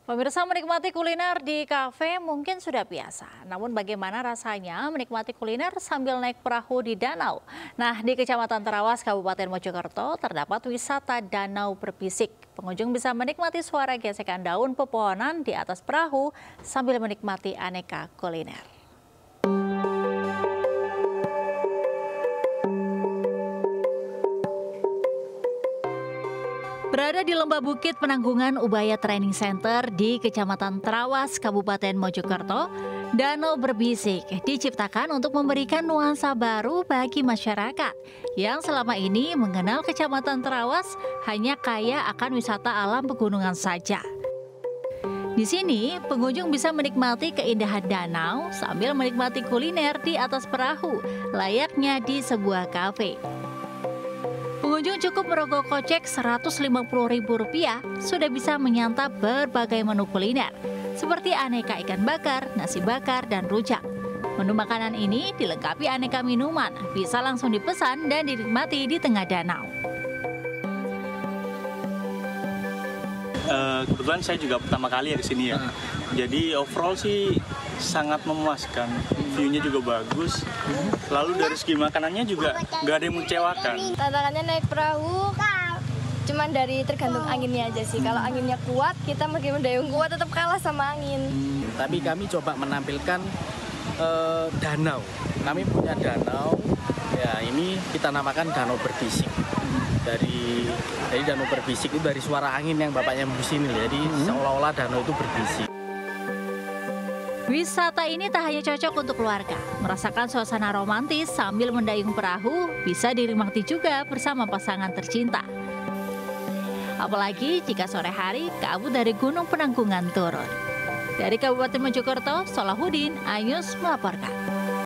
Pemirsa, menikmati kuliner di kafe mungkin sudah biasa. Namun bagaimana rasanya menikmati kuliner sambil naik perahu di danau? Nah, di Kecamatan Terawas, Kabupaten Mojokerto terdapat wisata danau berbisik. Pengunjung bisa menikmati suara gesekan daun pepohonan di atas perahu sambil menikmati aneka kuliner. Berada di lembah bukit Penanggungan Ubaya Training Center di Kecamatan Terawas, Kabupaten Mojokerto, danau berbisik diciptakan untuk memberikan nuansa baru bagi masyarakat yang selama ini mengenal Kecamatan Terawas hanya kaya akan wisata alam pegunungan saja. Di sini, pengunjung bisa menikmati keindahan danau sambil menikmati kuliner di atas perahu, layaknya di sebuah kafe. Pengunjung cukup merogoh kocek Rp150.000 sudah bisa menyantap berbagai menu kuliner seperti aneka ikan bakar, nasi bakar, dan rujak. Menu makanan ini dilengkapi aneka minuman, bisa langsung dipesan dan dinikmati di tengah danau. Kebetulan saya juga pertama kali ya di sini ya. Jadi overall sih sangat memuaskan. View-nya juga bagus. Lalu dari segi makanannya juga nggak ada yang mengecewakan. Tantangannya naik perahu, cuman dari tergantung anginnya aja sih. Kalau anginnya kuat, kita meskipun dayung kuat tetap kalah sama angin. Tapi kami coba menampilkan danau. Kami punya danau, ya ini kita namakan danau berbisik. Dari danau berbisik itu dari suara angin yang bapaknya hembus ini. Jadi seolah-olah danau itu berbisik. Wisata ini tak hanya cocok untuk keluarga. Merasakan suasana romantis sambil mendayung perahu bisa dinikmati juga bersama pasangan tercinta. Apalagi jika sore hari kabut dari Gunung Penanggungan turun. Dari Kabupaten Mojokerto, Solahuddin, iNews melaporkan.